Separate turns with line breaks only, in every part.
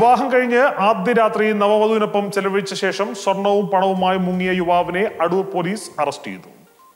വിവാഹം കഴിഞ്ഞ് ആദ്യ രാത്രി നവവധുവിനൊപ്പം ചെലവഴിച്ച ശേഷം സ്വർണവും പണവുമായി മുങ്ങിയ യുവാവിനെ അടൂർ പോലീസ് അറസ്റ്റ് ചെയ്തു.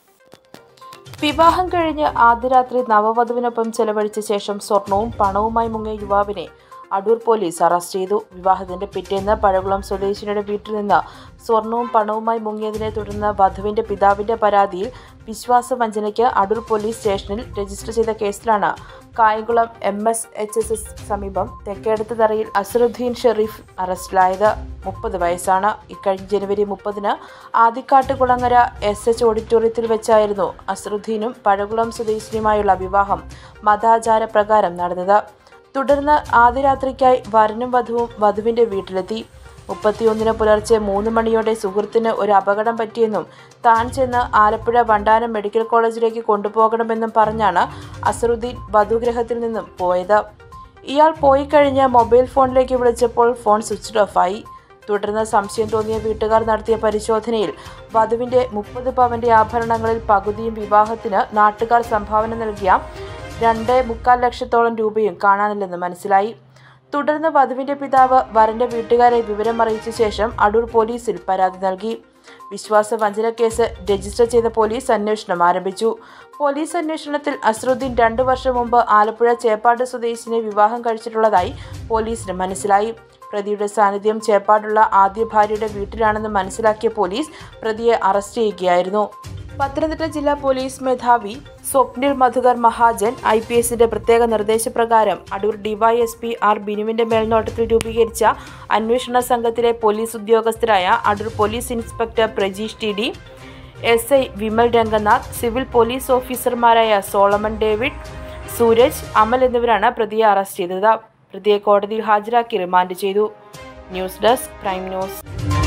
വിവാഹം കഴിഞ്ഞ് ആദ്യ രാത്രി നവവധുവിനൊപ്പം ചെലവഴിച്ച ശേഷം സ്വർണവും പണവുമായി മുങ്ങിയ യുവാവിനെ അടൂർ പോലീസ് അറസ്റ്റ് ചെയ്തു. വിവാഹത്തിന്റെ പിറ്റേന്ന് പഴകുളം സ്വദേശിനിയുടെ വീട്ടിൽ നിന്ന് സ്വർണവും പണവുമായി മുങ്ങിയതിനെ തുടർന്ന് വധുവിന്റെ പിതാവിന്റെ പരാതിയിൽ വിശ്വാസവഞ്ചനയ്ക്ക് അടൂർ പോലീസ് സ്റ്റേഷനിൽ രജിസ്റ്റർ ചെയ്ത കേസിലാണ് കായംകുളം MSHS സമീപം തെക്കേടത്ത് തറയിൽ അസറുദ്ദീൻ ഷെരീഫ് അറസ്റ്റിലായത്. 30 വയസ്സാണ്. ഇക്കഴിഞ്ഞ ജനുവരി 30-ന് ആദിക്കാട്ടുകുളങ്ങര SH ഓഡിറ്റോറിയത്തിൽ വെച്ചായിരുന്നു അസറുദ്ദീനും പഴകുളം സ്വദേശിനിയുമായുള്ള വിവാഹം മതാചാരപ്രകാരം നടന്നത്. തുടർന്ന് ആദ്യ രാത്രിക്കായി വരനും വധുവും വധുവിന്റെ വീട്ടിലെത്തി. 31-ന് പുലർച്ചെ 3 മണിയോടെ സുഹൃത്തിന് ഒരു അപകടം പറ്റിയെന്നും താൻ ചെന്ന് ആലപ്പുഴ വണ്ടാനം മെഡിക്കൽ കോളേജിലേക്ക് കൊണ്ടുപോകണമെന്നും പറഞ്ഞാണ് അസറുദ്ദീൻ വധുഗ്രഹത്തിൽ നിന്നും പോയത്. ഇയാൾ പോയി കഴിഞ്ഞ് മൊബൈൽ ഫോണിലേക്ക് വിളിച്ചപ്പോൾ ഫോൺ സ്വിച്ച് ഓഫ് ആയി. തുടർന്ന് സംശയം തോന്നിയ വീട്ടുകാർ നടത്തിയ പരിശോധനയിൽ വധുവിന്റെ 30 പവന്റെ ആഭരണങ്ങളിൽ പകുതിയും വിവാഹത്തിന് നാട്ടുകാർ സംഭാവന നൽകിയ 2.25 ലക്ഷത്തോളം രൂപയും കാണാനില്ലെന്ന് മനസ്സിലായി. തുടർന്ന് വധുവിന്റെ പിതാവ് വരന്റെ വീട്ടുകാരെ വിവരം അറിയിച്ച ശേഷം അടൂർ പോലീസിൽ പരാതി നൽകി. വിശ്വാസവഞ്ചന കേസ് രജിസ്റ്റർ ചെയ്ത പോലീസ് അന്വേഷണം ആരംഭിച്ചു. പോലീസ് അന്വേഷണത്തിൽ അസറുദ്ദീൻ 2 വർഷം മുമ്പ് ആലപ്പുഴ ചേപ്പാട് സ്വദേശിനെ വിവാഹം കഴിച്ചിട്ടുള്ളതായി പോലീസിന് മനസ്സിലായി. പ്രതിയുടെ സാന്നിധ്യം ചേപ്പാടുള്ള ആദ്യ ഭാര്യയുടെ വീട്ടിലാണെന്ന് മനസ്സിലാക്കിയ പോലീസ് പ്രതിയെ അറസ്റ്റ് ചെയ്യുകയായിരുന്നു. പത്തനംതിട്ട ജില്ലാ പോലീസ് മേധാവി സ്വപ്നിൽ മധുകർ മഹാജൻ IPSന്റെ പ്രത്യേക നിർദ്ദേശപ്രകാരം അടൂർ DYSP R ബിനുവിന്റെ മേൽനോട്ടത്തിൽ രൂപീകരിച്ച അന്വേഷണ സംഘത്തിലെ പോലീസ് ഉദ്യോഗസ്ഥരായ Adoor police inspector Prajeesh TD, SI Vimal Ranganath, civil police ഓഫീസർമാരായ സോളമൻ ഡേവിഡ്, സൂരജ്, അമൽ എന്നിവരാണ് പ്രതിയെ അറസ്റ്റ് ചെയ്തത്. പ്രതിയെ കോടതിയിൽ ഹാജരാക്കി റിമാൻഡ് ചെയ്തു. News desk prime news.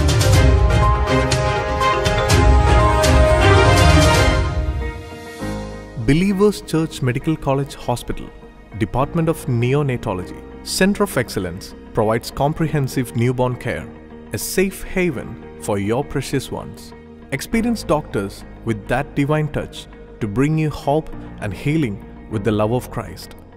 Believers Church Medical College Hospital, Department of Neonatology, Center of Excellence provides comprehensive newborn care, a safe haven for your precious ones. Experienced doctors with that divine touch to bring you hope and healing with the love of Christ.